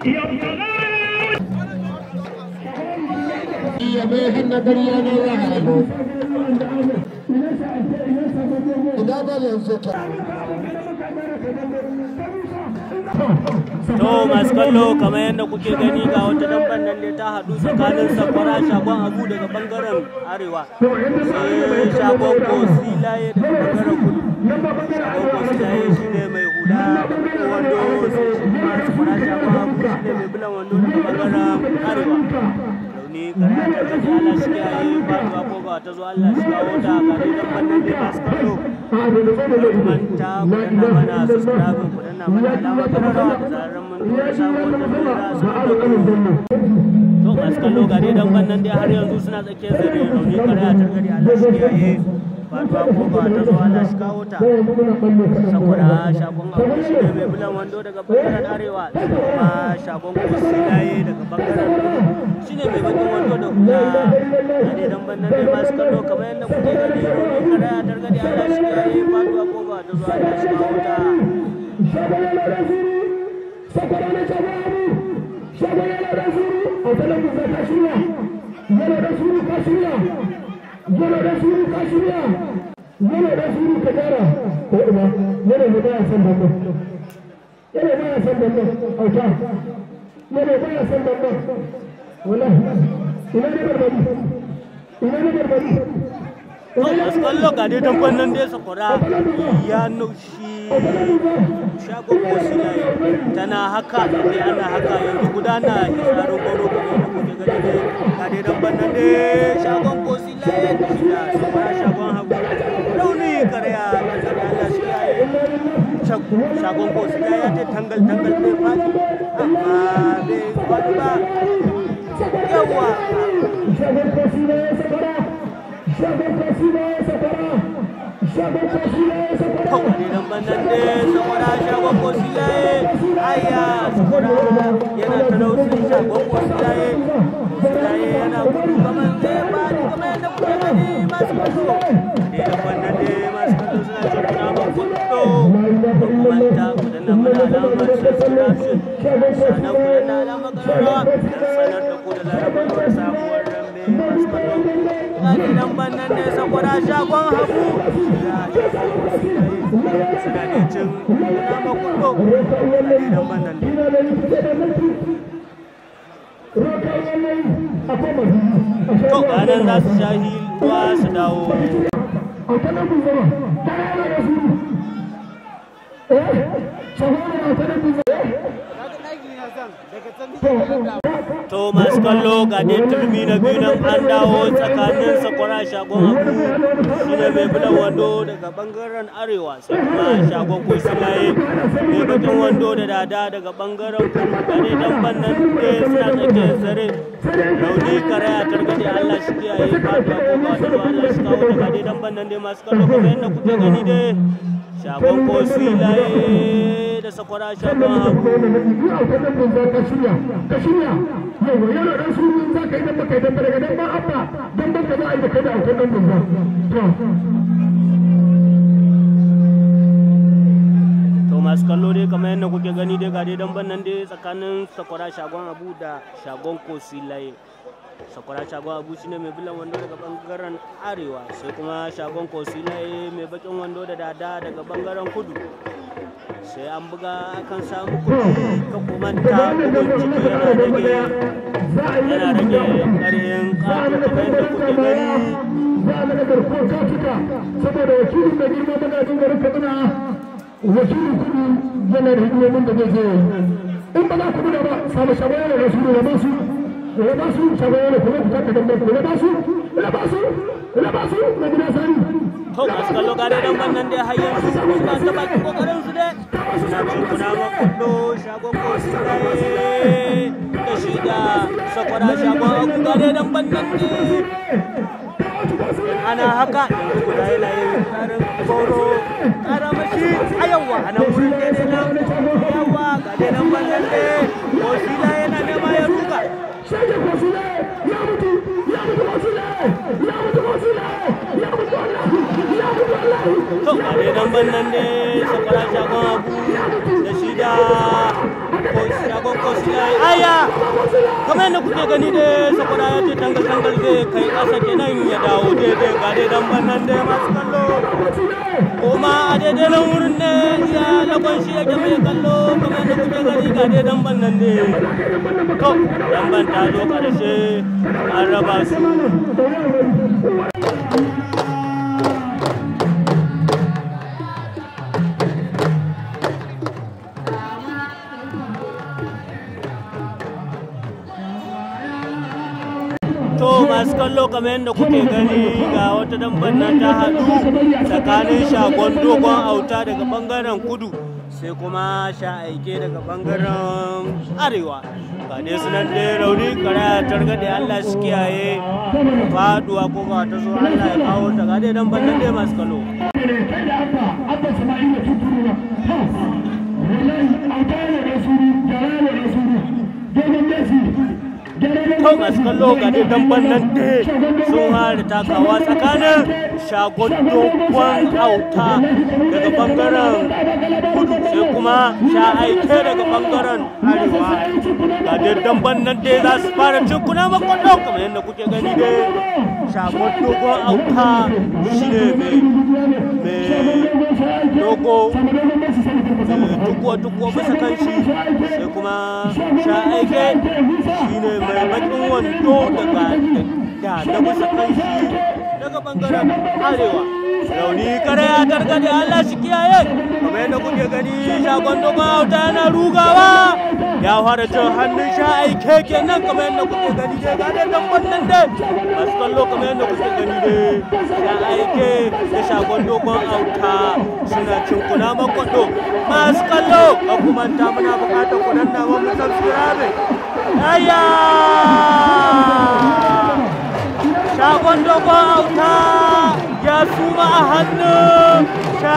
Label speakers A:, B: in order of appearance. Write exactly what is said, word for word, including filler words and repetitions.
A: iya mai hannu dariya ne ya hannu ina ba yanzu ta
B: to masu kallo kamar yadda kuke gani ga wata dabban nan ne ta haɗu tsakanin sakwara shagon abu daga bangaren arewa sai shagon kosilaye daga bangaren kudu shagon kosilaye shi ne mai hula wando sai shi kuma sakwara shagon abu shi ne mai bulan wando daga bangaren arewa launi kare ta gaji Allah shi ke yi faduwa ko ba ta zo Allah shi kawo ta gare dabban nan ne masu kallo manta ku danna mana subscribe ku danna mana alama kararrawa da zarar mun tura sabon da zai za su to masu kallo gare dabban nan dai har yanzu suna tsakiyar zare rauni kare ta gari Allah shi ke yi faduwa ko ba ta zo Allah shi kawo ta saboda shagon abu shi ne mai bulan wando daga bangaren arewa kuma shagon kusilaye daga bangaren shi ne mai bakin wando da hula gare dabban nan dai masu kallo kamar yadda kuke gani rauni kare ta gari Allah shi ke yi faduwa ko ba ta zo Allah shi kawo ta
A: yana da shuru ka shirya yana da shuru ka tara ko ina yana da baya san dandan yana baya san dandan auta yana baya san dandan wallahi ina ne barbari ina ne barbari
B: masu kallo ga dai dabban nan dai sakwara ya naushi shagon kosilaye tana haka sai ana haka yanzu gudana isarin goro kuma da kuke gani dai ga dai dabban nan dai shagon kosilaye da shi da sakwara shagon hagu rauni karya da zai Allah shi ya yi shagon kosilaye ya ce tangal tangal bai fadi amma bai fadi ba yawa
A: shagon kosilaye sakwara shagon kosilaye sakwara shagon kosilaye sakwara
B: kawai dan bannan dai sakwara shagon kosilaye ayya sakwara yana talausin shagon kosilaye kosilaye yana gudu kamar zai bani kamar yadda kuke gani masu kallo ne dan bannan dai masu kallo suna cin naman kudu manta ku danna mana alamar subscription sannan ku danna alamar kararrawa don sanar da ku da larabar da samuwar rambe masu kallo gani dan bannan dai sakwara shagon hagu suna ne cin nama kudu gani dan bannan dai to ganin za su sha hilwa su dawo to masu kallo ga dai turmi na biyu nan an dawo tsakanin sakwara shagon abu shi ne mai bulan wando daga bangaren arewa sai kuma shagon kosilaye mai bakin wando da dada daga bangaren kudu ga dai dan bannan da suna tsakiyar zare rauni karaya targaɗe Allah shi kiyaye faduwa ko ba ta Allah shi kawo daga dai dan bannan dai masu kallo kamar yadda kuke gani dai shagon kosilaye da sakwara shagon hagu
A: ka shirya ka shirya yau yana dan su za ka yi dan baka dan daga dan ba abba dan baka za a yi da kai da autan dan banza
B: to masu kallo dai kamar yadda kuke gani dai ga dai dan bannan dai tsakanin sakwara shagon abu da shagon kosilaye sakwara shagon abu shine mai bulan wando daga bangaren arewa sai kuma shagon kosilaye mai bakin wando da dada daga bangaren kudu sai an buga kan samu kudi ka kumanta bugun ciki yana rage yana rage ƙarfin ƙato kamar yadda kuke gani
A: za a daga garkuwar katuka saboda wakilin da girma magajin garin kaduna wakilin kudu yana da hidimomin da zai je in ba za ku buga ba samu shabayar da su da masu ya ba su shabayar da kuma ku taka dambar ku ya ba su ya ba su ya ba su na gida sani
B: to masu kallo gare dan wannan dai har yanzu suna ta bakin kokarin su dai suna cin kuna makudo shagon kosilaye da shi da sakwara shagon abu gare dan wannan dai ana haka yanzu guda yana yin karin goro karamashi a yawa a nan wurin daidai nan yawa gare dan wannan dai kosilaye yana nema ya ruga
A: shagon kosilaye ya mutu ya mutu kosilaye ya mutu kosilaye ya mutu wallahi ya mutu wallahi
B: to gare dan wannan dai sakwara shagon abu da shi da shagon kosilai aya kamar yadda kuke gani dai saboda ya ce tangal tangal zai kai ƙasa kenan ya dawo daidai ga dai dan bannan dai masu kallo kuma a daidai nan wurin ne ya lagon shi yake mai kallo kamar yadda kuke gani ga dai dan bannan dai to dan ban ta zo ƙarshe an raba su to masu kallo kamar yadda kuke gani ga wata damban nan ta haɗu tsakanin shagon dogon auta daga bangaren kudu sai kuma sha aike daga bangaren arewa ga dai sunan dai rauni karaya targaɗe Allah shi kiyaye faduwa ko ga ta zo Allah ya kawo ta ga dai damban nan dai masu kallo to masu kallo ga dai damban nan dai sun hada takawa tsakanin shagon dogon auta daga bangaren kudu sai kuma sha aike daga bangaren arewa ga dai damban nan dai za su fara cin kuna makwado kamar yadda kuke gani dai shagon dogon auta shi ne mai dogo tukuwa-tukuwa bisa kan shi sai kuma sha aike shi ne mai bakin wando daga da da bisa kan shi daga bangaren arewa rauni kare ya targade Allah shi kiyaye kamar yadda kuke gani shagon dogon auta yana rugawa ya fara cin hannun sha aike kenan kamar yadda kuke gani dai ga dai damban nan dai masu kallo kamar yadda kuke gani dai sha aike da shagon dogon auta suna cin kuna makwado masu kallo ba ku manta muna bukatar ku danna wa mu subscribe ayya shagon dogon auta ya suma a hannun sha